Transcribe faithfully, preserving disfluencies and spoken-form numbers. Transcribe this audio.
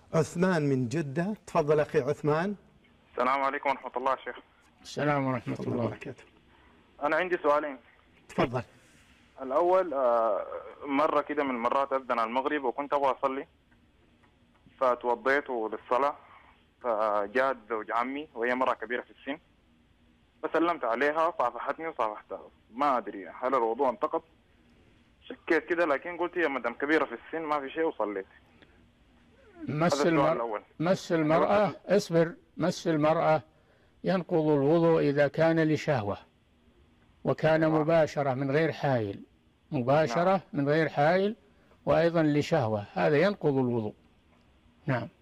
عثمان من جدة. تفضل أخي عثمان. السلام عليكم ورحمة الله يا شيخ. السلام ورحمة الله وبركاته. أنا عندي سؤالين. تفضل. الأول آه، مرة كده من المرات أذن المغرب وكنت أبغى أصلي، فتوضيت للصلاة، فجاءت زوج عمي وهي مرة كبيرة في السن، فسلمت عليها صافحتني وصافحتها. ما أدري هل الوضوء انتقض، شكيت كده، لكن قلت يا مدام كبيرة في السن ما في شيء وصليت. مس المرأة مس المرأة اصبر مس المرأة ينقض الوضوء إذا كان لشهوة، وكان مباشرة من غير حائل، مباشرة من غير حائل وأيضا لشهوة، هذا ينقض الوضوء. نعم.